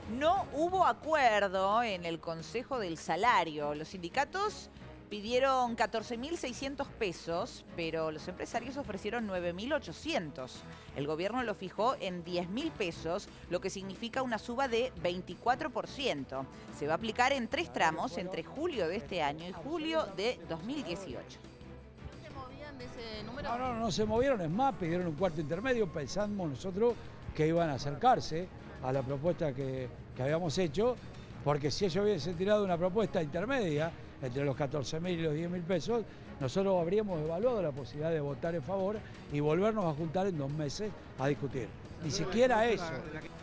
No hubo acuerdo en el Consejo del Salario. Los sindicatos pidieron 14.600 pesos, pero los empresarios ofrecieron 9.800. El gobierno lo fijó en 10.000 pesos, lo que significa una suba de 24%. Se va a aplicar en 3 tramos entre julio de este año y julio de 2018. ¿No se movían de ese número? No se movieron, es más, pidieron un cuarto intermedio, pensamos nosotros que iban a acercarse a la propuesta que habíamos hecho, porque si ellos hubiesen tirado una propuesta intermedia entre los 14.000 y los 10.000 pesos, nosotros habríamos evaluado la posibilidad de votar en favor y volvernos a juntar en 2 meses a discutir. Ni siquiera eso.